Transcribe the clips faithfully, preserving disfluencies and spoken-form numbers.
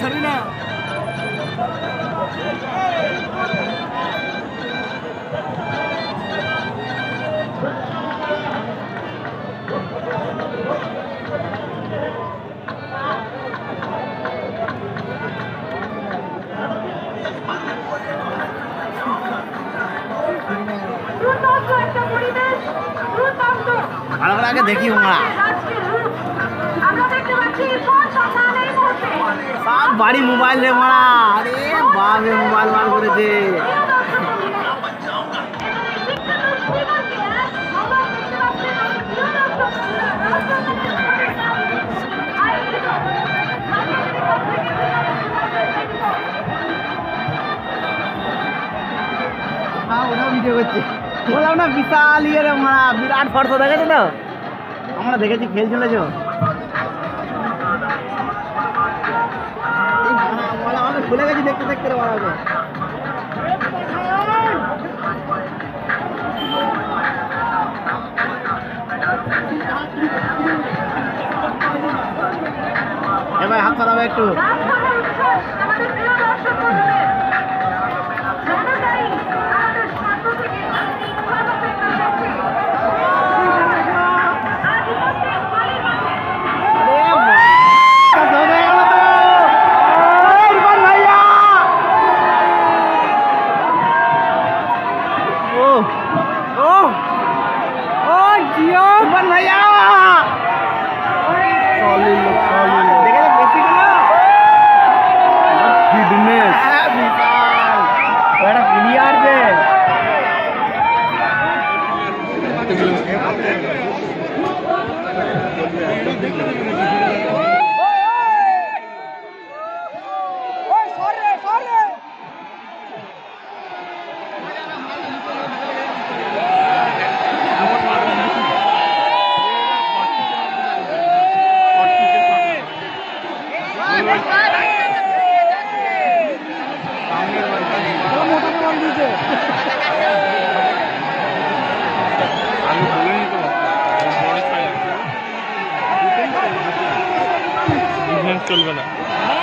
পারবি না। ভালো করে আগে দেখি আমরা সব বাড়ি মোবাইল রে মারা। আরে বাপরে মোবাইল বার করেছে। হ্যাঁ ওটাও ভিডিও করছে। বললাম না বিশাল ইয়ে রে মারা, বিরাট ফর্স দেখেছো তো? আমরা দেখেছি খেল চলেছ। আমাকে ভুলে গেছি দেখতে দেখতে রে মারা। এবার হাত চালাবে একটু। চলবে না।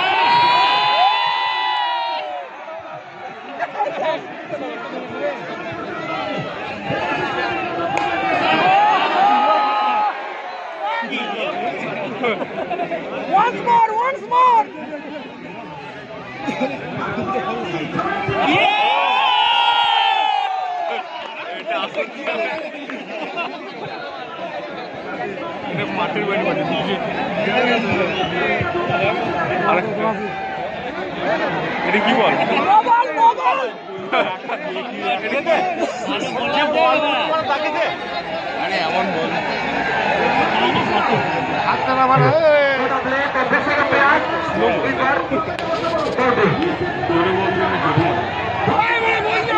Once more, once more. মাঠের বাড়ি বাড়ি এটা কি বল? এমন বল হাতটা না মানে জোরে বল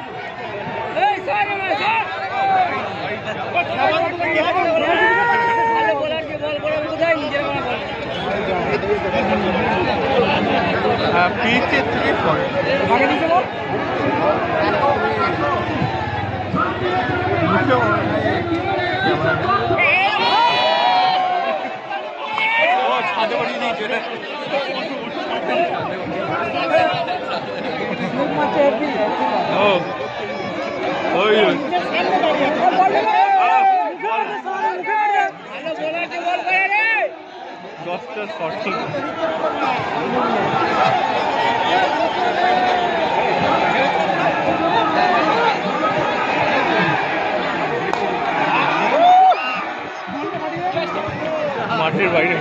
পিচের থেকে পড়ে ছাদে বাড়িয়ে দিয়েছে দশটা শর্ট মাঠের বাইরে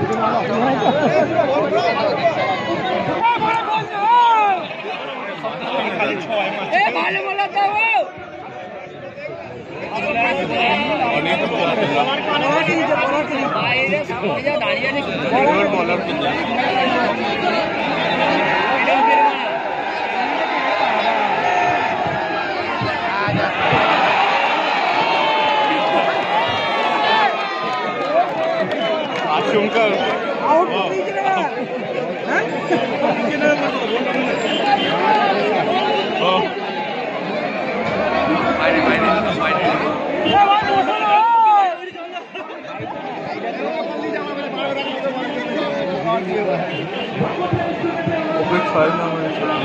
আশঙ্কা বাইরে বাইরে বাইরে Thank you. ওই ছয় নম্বরে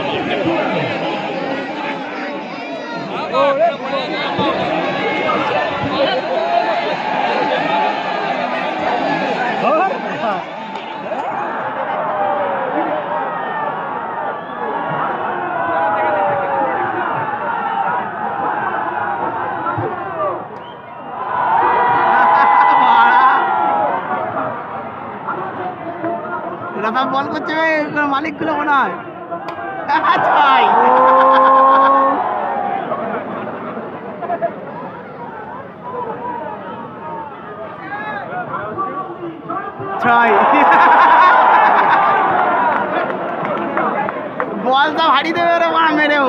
দাদা বল করছে মালিক গুলো মনে হয় ছয় ছয় বল সব হারিয়ে দেবে ওরা মারা মেরেও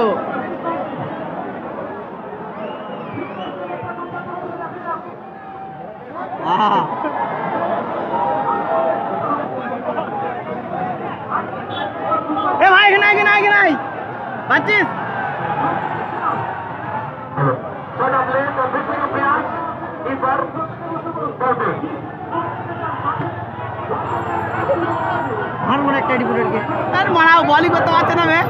আহা এ ভাই এখানে এখানে এখানে পাচ্ছিস আমার মনে একটা ডিপুটারকে আর মারাও বলই করতে পারছে না বে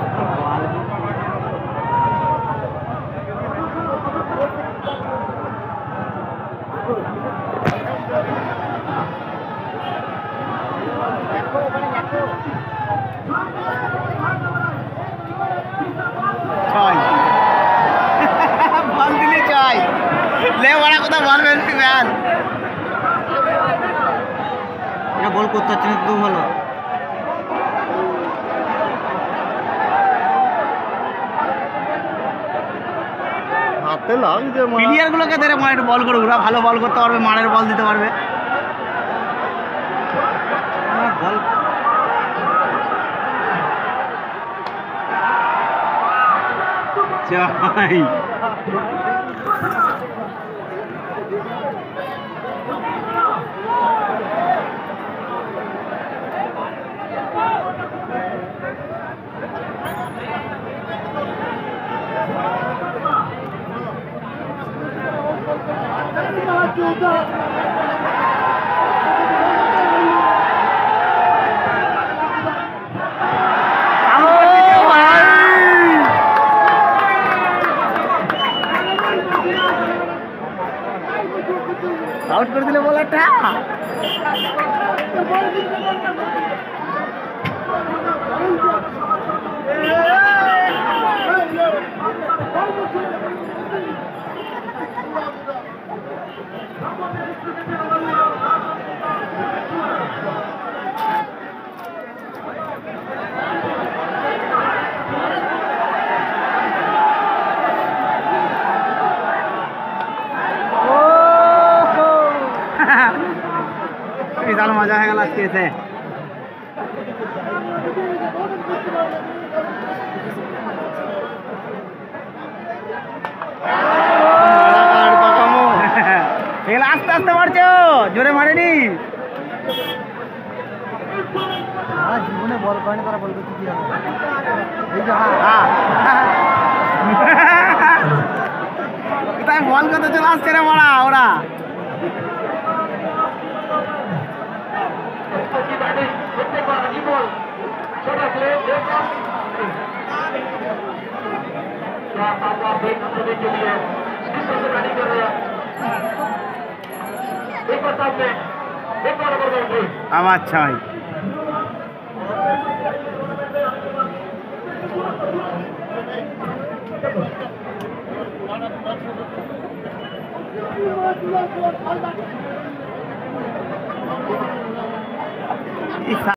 ছয় বল দিলে ছয় লে বড়া কোথাও বল বেশি ব্যান এটা বল করতে হচ্ছে না তো ভালো হাতে লাগছে প্লেয়ার গুলোকে ধরে মানে বল করে ওরা ভালো বল করতে পারবে মারের বল দিতে পারবে বল চাই আউট করে দিলে বলাটা বিশাল মজা হয়ে গেল আজকে এসে আস্তে আস্তে মারছো জোরে মারেনি জীবনে বল করেনি তারা বল করতে কি হবে তাই বল করতে চলে আসছে রে মারা ওরা আমার ছয়